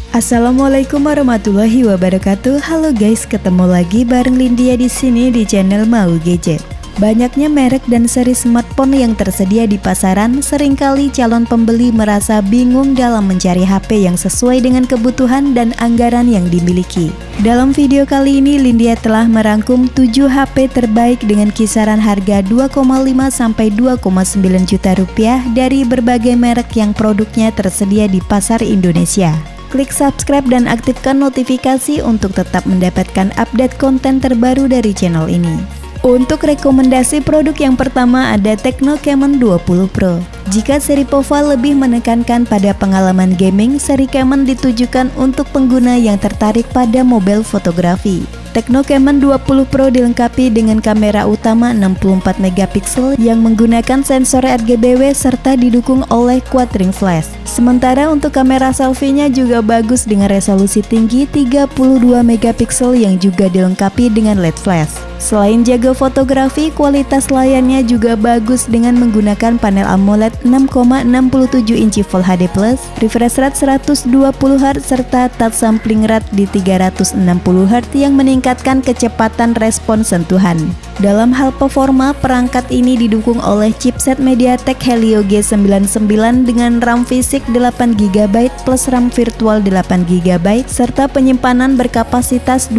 Assalamualaikum warahmatullahi wabarakatuh. Halo guys, ketemu lagi bareng Lindia di sini di channel Mau Gadget. Banyaknya merek dan seri smartphone yang tersedia di pasaran, seringkali calon pembeli merasa bingung dalam mencari HP yang sesuai dengan kebutuhan dan anggaran yang dimiliki. Dalam video kali ini, Lindia telah merangkum 7 HP terbaik dengan kisaran harga 2,5 sampai 2,9 juta rupiah dari berbagai merek yang produknya tersedia di pasar Indonesia. Klik subscribe dan aktifkan notifikasi untuk tetap mendapatkan update konten terbaru dari channel ini. Untuk rekomendasi produk yang pertama ada Tecno Camon 20 Pro. Jika seri Pova lebih menekankan pada pengalaman gaming, seri Camon ditujukan untuk pengguna yang tertarik pada mobile fotografi. Tecno Camon 20 Pro dilengkapi dengan kamera utama 64 megapiksel yang menggunakan sensor RGB serta didukung oleh quad ring flash. Sementara untuk kamera selfie-nya juga bagus dengan resolusi tinggi 32 megapiksel yang juga dilengkapi dengan LED flash. Selain jago fotografi, kualitas layarnya juga bagus dengan menggunakan panel AMOLED 6,67 inci Full HD+, refresh rate 120Hz serta touch sampling rate di 360Hz yang meningkatkan kecepatan respon sentuhan. Dalam hal performa, perangkat ini didukung oleh chipset MediaTek Helio G99 dengan RAM fisik 8GB plus RAM virtual 8GB serta penyimpanan berkapasitas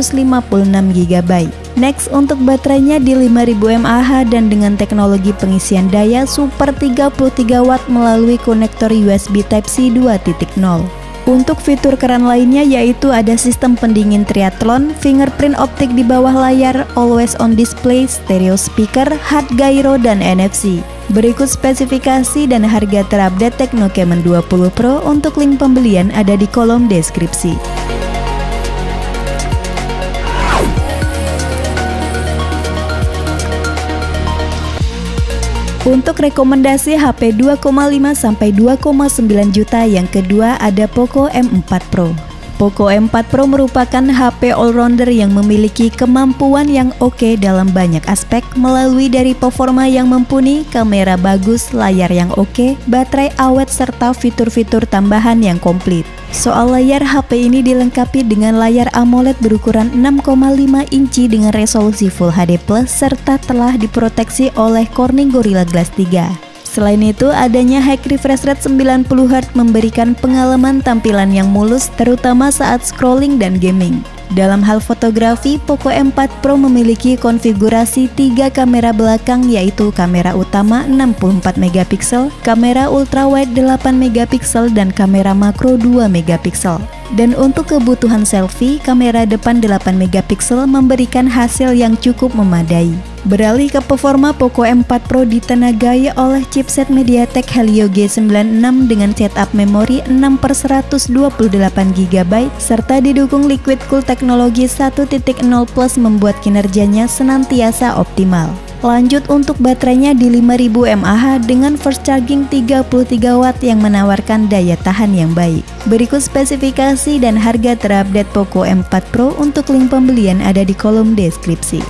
256GB. Next, untuk baterainya di 5000 mAh dan dengan teknologi pengisian daya Super 33W melalui konektor USB Type-C 2.0. Untuk fitur keren lainnya yaitu ada sistem pendingin triathlon, fingerprint optik di bawah layar, always on display, stereo speaker, hard gyro, dan NFC. Berikut spesifikasi dan harga terupdate Tecno Camon 20 Pro. Untuk link pembelian ada di kolom deskripsi. Untuk rekomendasi HP 2,5 sampai 2,9 juta yang kedua ada Poco M4 Pro. Poco M4 Pro merupakan HP all-rounder yang memiliki kemampuan yang oke dalam banyak aspek melalui dari performa yang mumpuni, kamera bagus, layar yang oke, baterai awet serta fitur-fitur tambahan yang komplit. Soal layar, HP ini dilengkapi dengan layar AMOLED berukuran 6,5 inci dengan resolusi Full HD+, serta telah diproteksi oleh Corning Gorilla Glass 3. Selain itu, adanya high refresh rate 90Hz memberikan pengalaman tampilan yang mulus terutama saat scrolling dan gaming. Dalam hal fotografi, Poco M4 Pro memiliki konfigurasi 3 kamera belakang yaitu kamera utama 64 megapiksel, kamera ultrawide 8 megapiksel dan kamera makro 2 megapiksel. Dan untuk kebutuhan selfie, kamera depan 8 megapiksel memberikan hasil yang cukup memadai. Beralih ke performa, Poco M4 Pro ditenagai oleh chipset MediaTek Helio G96 dengan setup memori 6/128GB serta didukung liquid cool teknologi 1.0 plus membuat kinerjanya senantiasa optimal. Lanjut untuk baterainya di 5000 mAh dengan fast charging 33W yang menawarkan daya tahan yang baik. Berikut spesifikasi dan harga terupdate Poco M4 Pro. Untuk link pembelian ada di kolom deskripsi.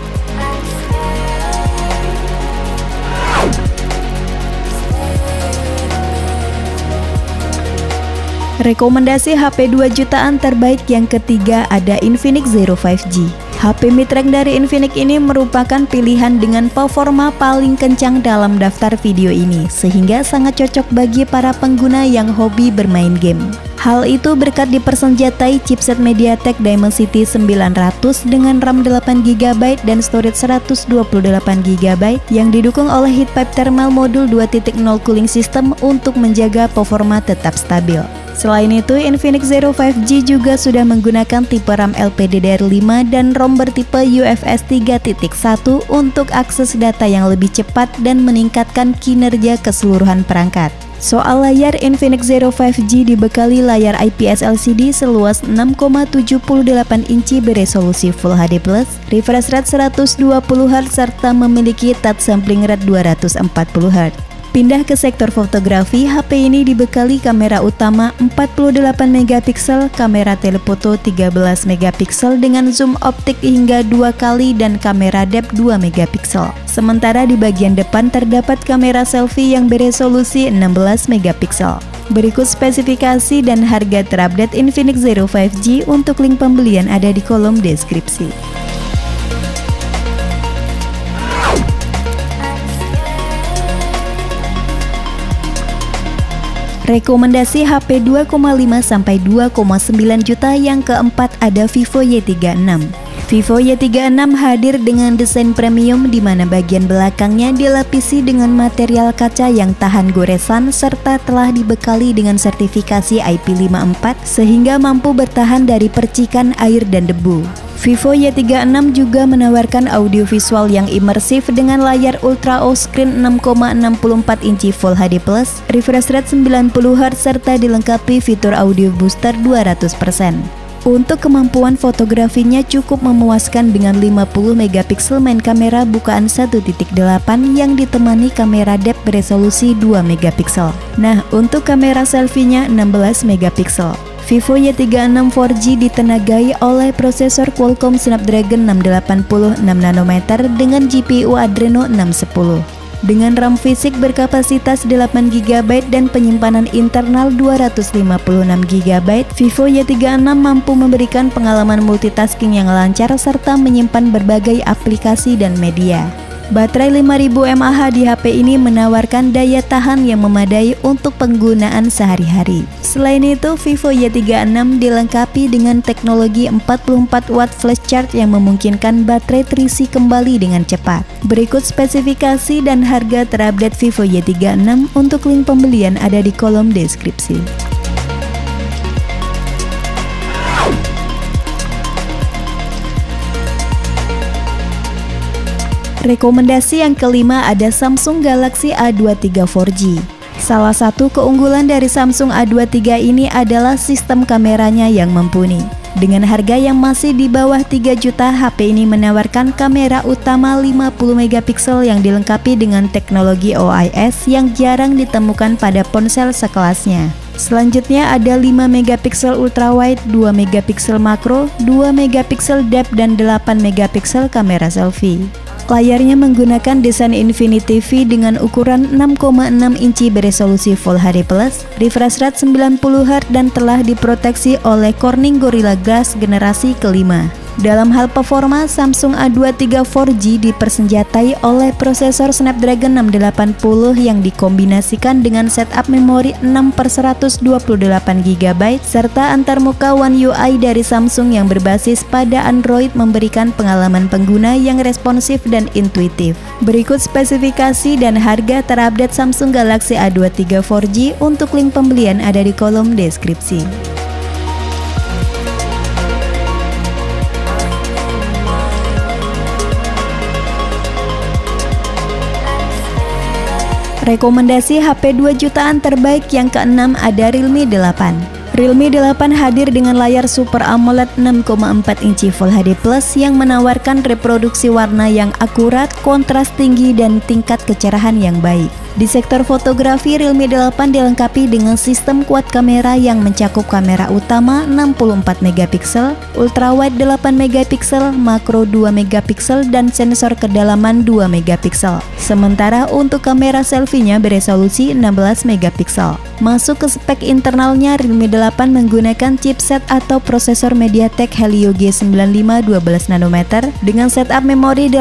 Rekomendasi HP 2 jutaan terbaik yang ketiga ada Infinix Zero 5G. HP mid-range dari Infinix ini merupakan pilihan dengan performa paling kencang dalam daftar video ini, sehingga sangat cocok bagi para pengguna yang hobi bermain game. Hal itu berkat dipersenjatai chipset MediaTek Dimensity 900 dengan RAM 8GB dan storage 128GB yang didukung oleh heat pipe thermal modul 2.0 cooling system untuk menjaga performa tetap stabil. Selain itu, Infinix Zero 5G juga sudah menggunakan tipe RAM LPDDR5 dan ROM bertipe UFS 3.1 untuk akses data yang lebih cepat dan meningkatkan kinerja keseluruhan perangkat. Soal layar, Infinix Zero 5G dibekali layar IPS LCD seluas 6,78 inci beresolusi Full HD+, refresh rate 120Hz serta memiliki touch sampling rate 240Hz. Pindah ke sektor fotografi, HP ini dibekali kamera utama 48 megapiksel, kamera telefoto 13 megapiksel dengan zoom optik hingga 2 kali dan kamera depth 2 megapiksel. Sementara di bagian depan terdapat kamera selfie yang beresolusi 16 megapiksel. Berikut spesifikasi dan harga terupdate Infinix Zero 5G. Untuk link pembelian ada di kolom deskripsi. Rekomendasi HP 2,5 sampai 2,9 juta. Yang keempat ada Vivo Y36. Vivo Y36 hadir dengan desain premium di mana bagian belakangnya dilapisi dengan material kaca yang tahan goresan serta telah dibekali dengan sertifikasi IP54 sehingga mampu bertahan dari percikan air dan debu. Vivo Y36 juga menawarkan audiovisual yang imersif dengan layar Ultra O Screen 6,64 inci Full HD+, refresh rate 90Hz serta dilengkapi fitur audio booster 200%. Untuk kemampuan fotografinya cukup memuaskan dengan 50 megapiksel main kamera bukaan 1.8 yang ditemani kamera depth beresolusi 2 megapiksel. Nah, untuk kamera selfie-nya 16 megapiksel. Vivo Y36 4G ditenagai oleh prosesor Qualcomm Snapdragon 680 6nm dengan GPU Adreno 610. Dengan RAM fisik berkapasitas 8GB dan penyimpanan internal 256GB, Vivo Y36 mampu memberikan pengalaman multitasking yang lancar serta menyimpan berbagai aplikasi dan media. Baterai 5000 mAh di HP ini menawarkan daya tahan yang memadai untuk penggunaan sehari-hari. Selain itu, Vivo Y36 dilengkapi dengan teknologi 44 watt flash charge yang memungkinkan baterai terisi kembali dengan cepat. Berikut spesifikasi dan harga terupdate Vivo Y36. Untuk link pembelian ada di kolom deskripsi. Rekomendasi yang kelima ada Samsung Galaxy A23 4G. Salah satu keunggulan dari Samsung A23 ini adalah sistem kameranya yang mumpuni. Dengan harga yang masih di bawah 3 juta, HP ini menawarkan kamera utama 50 megapiksel yang dilengkapi dengan teknologi OIS yang jarang ditemukan pada ponsel sekelasnya. Selanjutnya ada 5 megapiksel ultrawide, 2 megapiksel makro, 2 megapiksel depth dan 8 megapiksel kamera selfie. Layarnya menggunakan desain Infinity V dengan ukuran 6,6 inci beresolusi Full HD+, refresh rate 90Hz dan telah diproteksi oleh Corning Gorilla Glass generasi kelima. Dalam hal performa, Samsung A23 4G dipersenjatai oleh prosesor Snapdragon 680 yang dikombinasikan dengan setup memori 6/128GB serta antarmuka One UI dari Samsung yang berbasis pada Android memberikan pengalaman pengguna yang responsif dan intuitif. Berikut spesifikasi dan harga terupdate Samsung Galaxy A23 4G. Untuk link pembelian ada di kolom deskripsi. Rekomendasi HP 2 jutaan terbaik yang keenam ada Realme 8. Realme 8 hadir dengan layar Super AMOLED 6,4 inci Full HD+ yang menawarkan reproduksi warna yang akurat, kontras tinggi, dan tingkat kecerahan yang baik. Di sektor fotografi, Realme 8 dilengkapi dengan sistem kuat kamera yang mencakup kamera utama 64 megapiksel, ultrawide 8 megapiksel, makro 2 megapiksel, dan sensor kedalaman 2 megapiksel. Sementara untuk kamera selfie-nya beresolusi 16 megapiksel. Masuk ke spek internalnya, Realme 8 menggunakan chipset atau prosesor MediaTek Helio G95 12nm dengan setup memori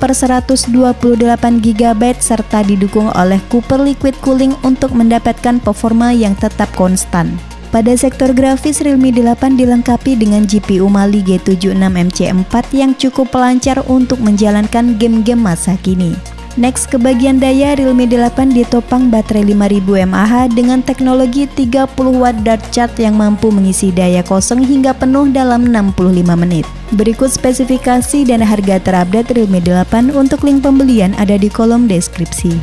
8/128GB serta didukung oleh Cooper Liquid Cooling untuk mendapatkan performa yang tetap konstan. Pada sektor grafis, Realme 8 dilengkapi dengan GPU Mali G76MC4 yang cukup lancar untuk menjalankan game-game masa kini. Next, ke bagian daya, Realme 8 ditopang baterai 5000 mAh dengan teknologi 30 watt dart charge yang mampu mengisi daya kosong hingga penuh dalam 65 menit. Berikut spesifikasi dan harga terupdate Realme 8. Untuk link pembelian ada di kolom deskripsi.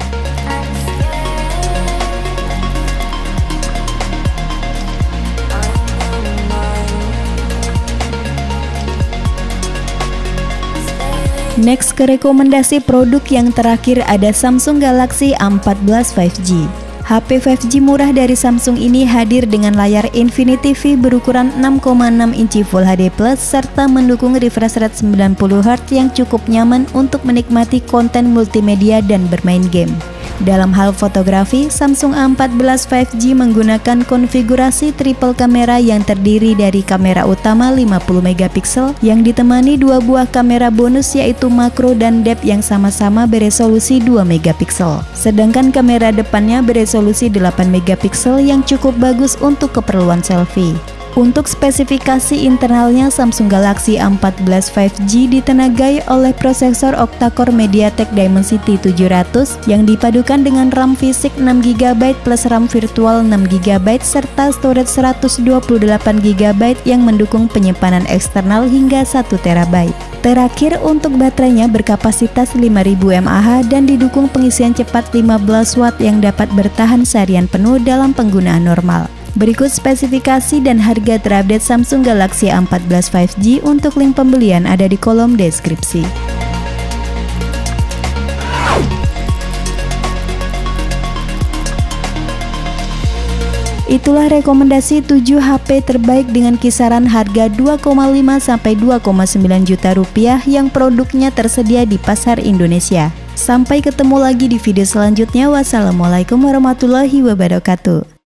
Next, ke rekomendasi produk yang terakhir ada Samsung Galaxy A14 5G. HP 5G murah dari Samsung ini hadir dengan layar Infinity V berukuran 6,6 inci Full HD+ serta mendukung refresh rate 90Hz yang cukup nyaman untuk menikmati konten multimedia dan bermain game. Dalam hal fotografi, Samsung A14 5G menggunakan konfigurasi triple kamera yang terdiri dari kamera utama 50 megapiksel yang ditemani dua buah kamera bonus yaitu makro dan depth yang sama-sama beresolusi 2 megapiksel. Sedangkan kamera depannya beresolusi 8 megapiksel yang cukup bagus untuk keperluan selfie. Untuk spesifikasi internalnya, Samsung Galaxy A14 5G ditenagai oleh prosesor octa-core MediaTek Dimensity 700 yang dipadukan dengan RAM fisik 6GB plus RAM virtual 6GB serta storage 128GB yang mendukung penyimpanan eksternal hingga 1TB. Terakhir, untuk baterainya berkapasitas 5000 mAh dan didukung pengisian cepat 15 Watt yang dapat bertahan seharian penuh dalam penggunaan normal. Berikut spesifikasi dan harga terupdate Samsung Galaxy A14 5G. Untuk link pembelian ada di kolom deskripsi. Itulah rekomendasi 7 HP terbaik dengan kisaran harga 2,5 sampai 2,9 juta rupiah yang produknya tersedia di pasar Indonesia. Sampai ketemu lagi di video selanjutnya. Wassalamualaikum warahmatullahi wabarakatuh.